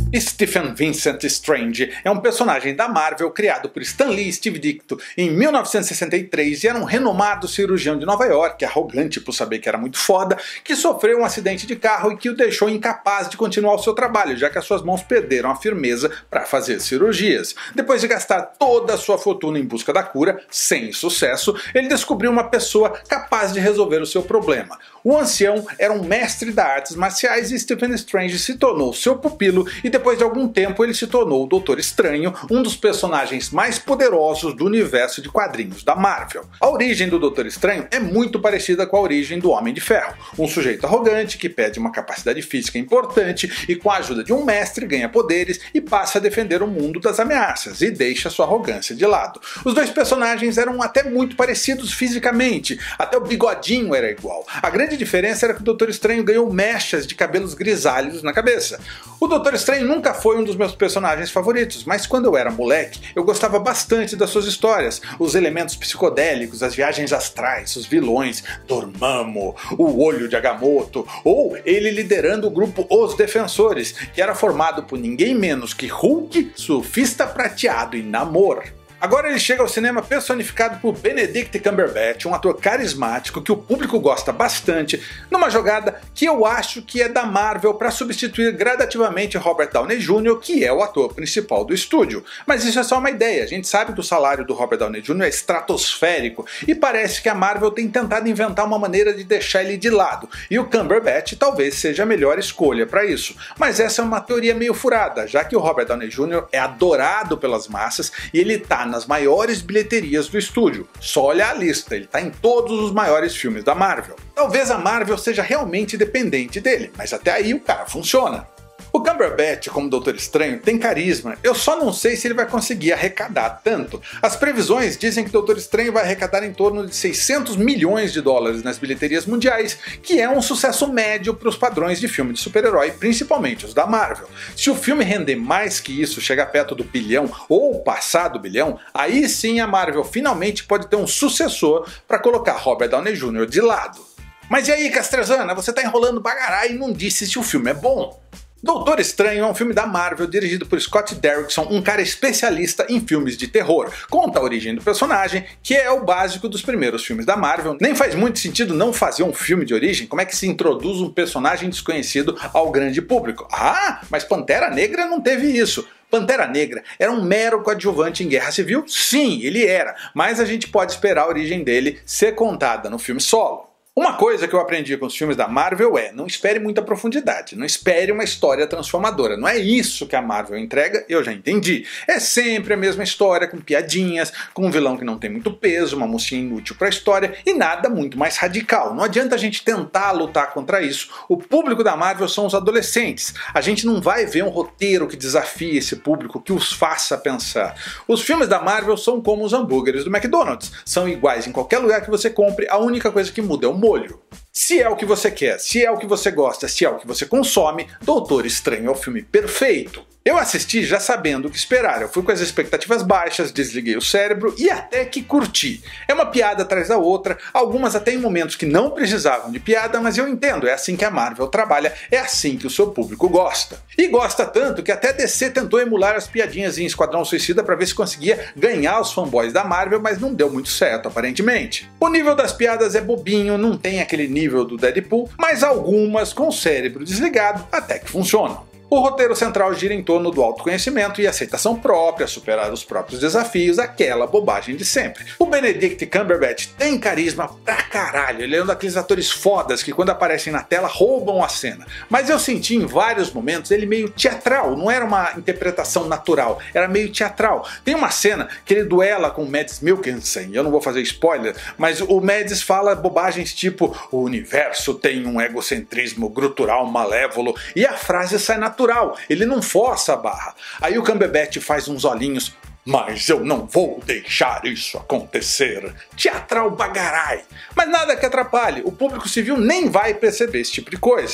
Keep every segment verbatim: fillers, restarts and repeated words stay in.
Stephen Vincent Strange é um personagem da Marvel criado por Stan Lee e Steve Ditko em mil novecentos e sessenta e três e era um renomado cirurgião de Nova York, arrogante por saber que era muito foda, que sofreu um acidente de carro e que o deixou incapaz de continuar o seu trabalho, já que as suas mãos perderam a firmeza para fazer cirurgias. Depois de gastar toda a sua fortuna em busca da cura, sem sucesso, ele descobriu uma pessoa capaz de resolver o seu problema. O ancião era um mestre das artes marciais e Stephen Strange se tornou seu pupilo e depois de algum tempo ele se tornou o Doutor Estranho, um dos personagens mais poderosos do universo de quadrinhos da Marvel. A origem do Doutor Estranho é muito parecida com a origem do Homem de Ferro, um sujeito arrogante que pede uma capacidade física importante e com a ajuda de um mestre ganha poderes e passa a defender o mundo das ameaças e deixa sua arrogância de lado. Os dois personagens eram até muito parecidos fisicamente, até o bigodinho era igual. A grande diferença era que o Doutor Estranho ganhou mechas de cabelos grisalhos na cabeça. O Doutor Estranho nunca foi um dos meus personagens favoritos, mas quando eu era moleque, eu gostava bastante das suas histórias, os elementos psicodélicos, as viagens astrais, os vilões, Dormammu, o Olho de Agamotto, ou ele liderando o grupo Os Defensores, que era formado por ninguém menos que Hulk, Surfista Prateado e Namor. Agora ele chega ao cinema personificado por Benedict Cumberbatch, um ator carismático que o público gosta bastante, numa jogada que eu acho que é da Marvel para substituir gradativamente Robert Downey Júnior, que é o ator principal do estúdio. Mas isso é só uma ideia, a gente sabe que o salário do Robert Downey Júnior é estratosférico e parece que a Marvel tem tentado inventar uma maneira de deixar ele de lado, e o Cumberbatch talvez seja a melhor escolha para isso. Mas essa é uma teoria meio furada, já que o Robert Downey Júnior é adorado pelas massas e ele tá nas maiores bilheterias do estúdio. Só olhar a lista, ele tá em todos os maiores filmes da Marvel. Talvez a Marvel seja realmente dependente dele, mas até aí o cara funciona. O Cumberbatch, como Doutor Estranho, tem carisma, eu só não sei se ele vai conseguir arrecadar tanto. As previsões dizem que Doutor Estranho vai arrecadar em torno de seiscentos milhões de dólares nas bilheterias mundiais, que é um sucesso médio para os padrões de filme de super-herói, principalmente os da Marvel. Se o filme render mais que isso, chegar perto do bilhão ou passar do bilhão, aí sim a Marvel finalmente pode ter um sucessor para colocar Robert Downey Júnior de lado. Mas e aí, Castrezana, você tá enrolando bagarai e não disse se o filme é bom? Doutor Estranho é um filme da Marvel dirigido por Scott Derrickson, um cara especialista em filmes de terror. Conta a origem do personagem, que é o básico dos primeiros filmes da Marvel. Nem faz muito sentido não fazer um filme de origem, como é que se introduz um personagem desconhecido ao grande público? Ah, mas Pantera Negra não teve isso. Pantera Negra era um mero coadjuvante em Guerra Civil? Sim, ele era, mas a gente pode esperar a origem dele ser contada no filme solo. Uma coisa que eu aprendi com os filmes da Marvel é: não espere muita profundidade, não espere uma história transformadora. Não é isso que a Marvel entrega, eu já entendi. É sempre a mesma história, com piadinhas, com um vilão que não tem muito peso, uma mocinha inútil pra história e nada muito mais radical. Não adianta a gente tentar lutar contra isso. O público da Marvel são os adolescentes. A gente não vai ver um roteiro que desafie esse público, que os faça pensar. Os filmes da Marvel são como os hambúrgueres do McDonald's. São iguais em qualquer lugar que você compre, a única coisa que muda é o molho. Se é o que você quer, se é o que você gosta, se é o que você consome, Doutor Estranho é o filme perfeito. Eu assisti já sabendo o que esperar, eu fui com as expectativas baixas, desliguei o cérebro e até que curti. É uma piada atrás da outra, algumas até em momentos que não precisavam de piada, mas eu entendo, é assim que a Marvel trabalha, é assim que o seu público gosta. E gosta tanto que até D C tentou emular as piadinhas em Esquadrão Suicida para ver se conseguia ganhar os fanboys da Marvel, mas não deu muito certo aparentemente. O nível das piadas é bobinho, não tem aquele nível do Deadpool, mas algumas com o cérebro desligado até que funcionam. O roteiro central gira em torno do autoconhecimento e aceitação própria, superar os próprios desafios, aquela bobagem de sempre. O Benedict Cumberbatch tem carisma pra caralho, ele é um daqueles atores fodas que quando aparecem na tela roubam a cena. Mas eu senti em vários momentos ele meio teatral, não era uma interpretação natural, era meio teatral. Tem uma cena que ele duela com o Mads Mikkelsen, eu não vou fazer spoiler, mas o Mads fala bobagens tipo: o universo tem um egocentrismo grutural malévolo, e a frase sai natural. Natural, ele não força a barra. Aí o Cumberbatch faz uns olhinhos: mas eu não vou deixar isso acontecer. Teatral bagarai. Mas nada que atrapalhe, o público civil nem vai perceber esse tipo de coisa. O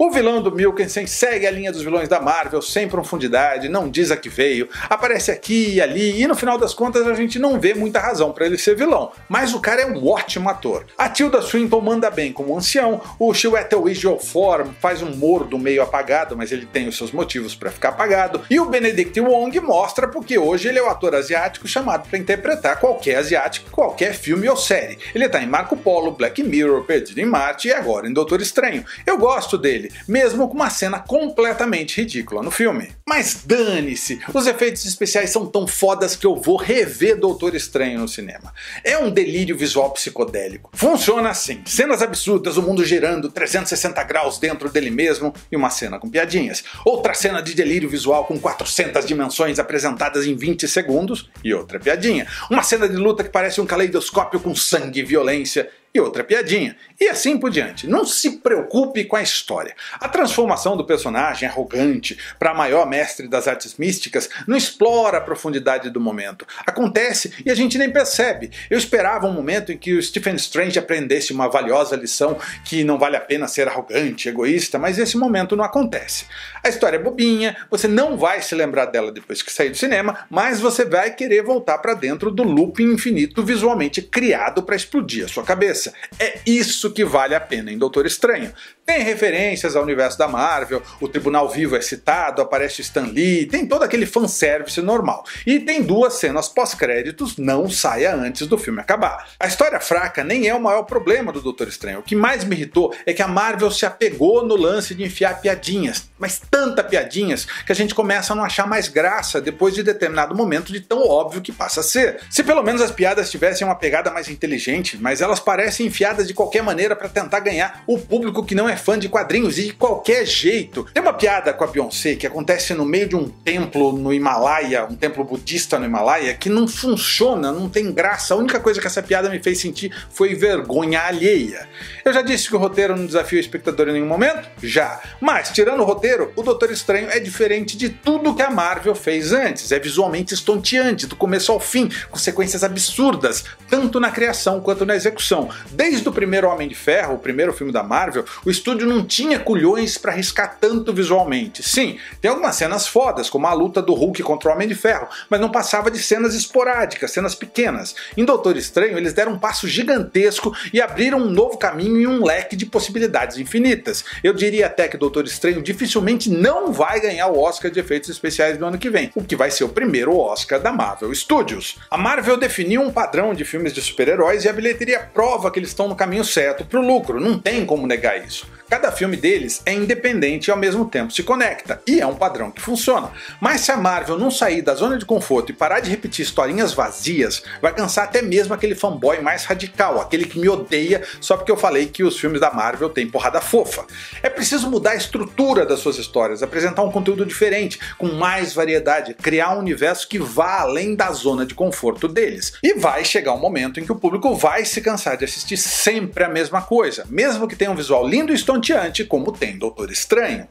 O vilão do Mikkelsen segue a linha dos vilões da Marvel sem profundidade, não diz a que veio, aparece aqui e ali e no final das contas a gente não vê muita razão para ele ser vilão, mas o cara é um ótimo ator. A Tilda Swinton manda bem como ancião, o Chiwetel Ejiofor faz um mordo meio apagado, mas ele tem os seus motivos para ficar apagado, e o Benedict Wong mostra porque hoje ele é o ator asiático chamado para interpretar qualquer asiático, qualquer filme ou série. Ele tá em Marco Polo, Black Mirror, Perdido em Marte e agora em Doutor Estranho. Eu gosto dele, mesmo com uma cena completamente ridícula no filme. Mas dane-se, os efeitos especiais são tão fodas que eu vou rever Doutor Estranho no cinema. É um delírio visual psicodélico. Funciona assim, cenas absurdas, o mundo girando trezentos e sessenta graus dentro dele mesmo e uma cena com piadinhas. Outra cena de delírio visual com quatrocentas dimensões apresentadas em vinte segundos e outra piadinha. Uma cena de luta que parece um caleidoscópio com sangue e violência e outra piadinha. E assim por diante. Não se preocupe com a história. A transformação do personagem arrogante para maior mestre das artes místicas não explora a profundidade do momento. Acontece e a gente nem percebe. Eu esperava um momento em que o Stephen Strange aprendesse uma valiosa lição que não vale a pena ser arrogante, egoísta, mas esse momento não acontece. A história é bobinha, você não vai se lembrar dela depois que sair do cinema, mas você vai querer voltar para dentro do looping infinito visualmente criado para explodir a sua cabeça. É isso que vale a pena em Doutor Estranho. Tem referências ao universo da Marvel, o Tribunal Vivo é citado, aparece Stan Lee, tem todo aquele fanservice normal. E tem duas cenas pós-créditos, não saia antes do filme acabar. A história fraca nem é o maior problema do Doutor Estranho. O que mais me irritou é que a Marvel se apegou no lance de enfiar piadinhas, mas tanta piadinhas que a gente começa a não achar mais graça depois de determinado momento de tão óbvio que passa a ser. Se pelo menos as piadas tivessem uma pegada mais inteligente, mas elas parecem enfiadas de qualquer maneira para tentar ganhar o público que não é fã de quadrinhos e de qualquer jeito. Tem uma piada com a Beyoncé que acontece no meio de um templo no Himalaia, um templo budista no Himalaia, que não funciona, não tem graça. A única coisa que essa piada me fez sentir foi vergonha alheia. Eu já disse que o roteiro não desafia o espectador em nenhum momento? Já. Mas, tirando o roteiro, o Doutor Estranho é diferente de tudo que a Marvel fez antes. É visualmente estonteante, do começo ao fim, com sequências absurdas, tanto na criação quanto na execução. Desde o primeiro Homem de Ferro, o primeiro filme da Marvel, o estúdio não tinha culhões para arriscar tanto visualmente. Sim, tem algumas cenas fodas, como a luta do Hulk contra o Homem de Ferro, mas não passava de cenas esporádicas, cenas pequenas. Em Doutor Estranho, eles deram um passo gigantesco e abriram um novo caminho e um leque de possibilidades infinitas. Eu diria até que Doutor Estranho dificilmente não vai ganhar o Oscar de efeitos especiais do ano que vem, o que vai ser o primeiro Oscar da Marvel Studios. A Marvel definiu um padrão de filmes de super-heróis e a bilheteria prova que eles estão no caminho certo para o lucro, não tem como negar isso. Cada filme deles é independente e ao mesmo tempo se conecta, e é um padrão que funciona. Mas se a Marvel não sair da zona de conforto e parar de repetir historinhas vazias, vai cansar até mesmo aquele fanboy mais radical, aquele que me odeia só porque eu falei que os filmes da Marvel têm porrada fofa. É preciso mudar a estrutura das suas histórias, apresentar um conteúdo diferente, com mais variedade, criar um universo que vá além da zona de conforto deles. E vai chegar um momento em que o público vai se cansar de assistir sempre a mesma coisa, mesmo que tenha um visual lindo e estonteante como tem Doutor Estranho.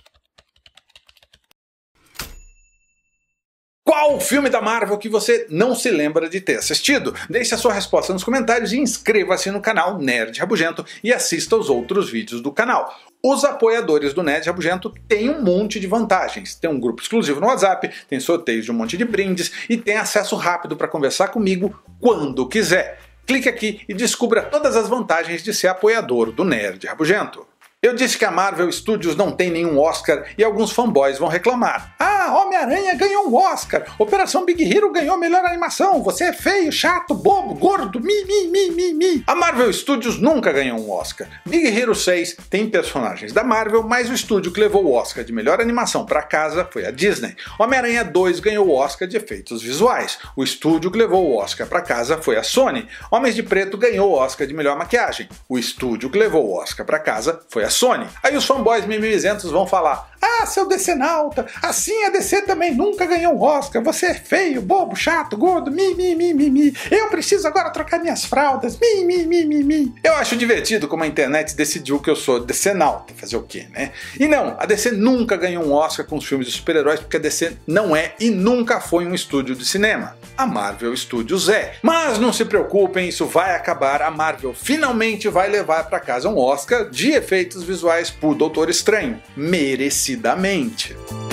Qual filme da Marvel que você não se lembra de ter assistido? Deixe a sua resposta nos comentários e inscreva-se no canal Nerd Rabugento e assista aos outros vídeos do canal. Os apoiadores do Nerd Rabugento têm um monte de vantagens. Tem um grupo exclusivo no WhatsApp, tem sorteios de um monte de brindes e tem acesso rápido para conversar comigo quando quiser. Clique aqui e descubra todas as vantagens de ser apoiador do Nerd Rabugento. Eu disse que a Marvel Studios não tem nenhum Oscar e alguns fanboys vão reclamar. Ah, Homem-Aranha ganhou um Oscar, Operação Big Hero ganhou melhor animação, você é feio, chato, bobo, gordo, mi, mi, mi, mi, mi. A Marvel Studios nunca ganhou um Oscar. Big Hero seis tem personagens da Marvel, mas o estúdio que levou o Oscar de melhor animação para casa foi a Disney. Homem-Aranha dois ganhou o Oscar de efeitos visuais. O estúdio que levou o Oscar para casa foi a Sony. Homens de Preto ganhou o Oscar de melhor maquiagem. O estúdio que levou o Oscar para casa foi a Sony. Aí os fanboys mimizentos vão falar: ah, seu DCnauta, assim a D C também nunca ganhou um Oscar, você é feio, bobo, chato, gordo, mi, mi, mi, mi, mi. Eu preciso agora trocar minhas fraldas, mi, mi, mi, mi, mi. Eu acho divertido como a internet decidiu que eu sou DCnauta, fazer o quê, né? E não, a D C nunca ganhou um Oscar com os filmes de super-heróis porque a D C não é e nunca foi um estúdio de cinema. A Marvel Studios é. Mas não se preocupem, isso vai acabar, a Marvel finalmente vai levar para casa um Oscar de efeitos visuais por Doutor Estranho, merecidamente.